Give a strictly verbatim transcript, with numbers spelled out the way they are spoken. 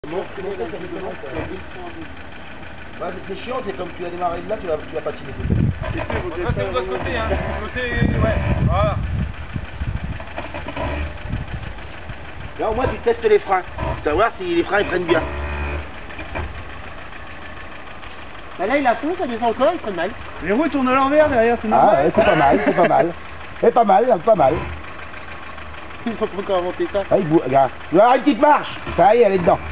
Ouais, c'est chiant, c'est comme tu as démarré de là, tu vas, tu vas patiner. Ça c'est de l'autre côté, hein. Côté, ouais, voilà. Là au moins tu testes les freins, pour savoir si les freins ils prennent bien. Bah là il a fond, ça descend encore, il prend mal. Les roues tournent à l'envers derrière, c'est Ah normal. ouais, c'est pas mal, c'est pas mal. C'est pas mal, pas mal. Ils ont pas encore inventé ça. Ah, il bouge, regarde. Tu vas avoir une petite marche. Ça y est, elle est dedans.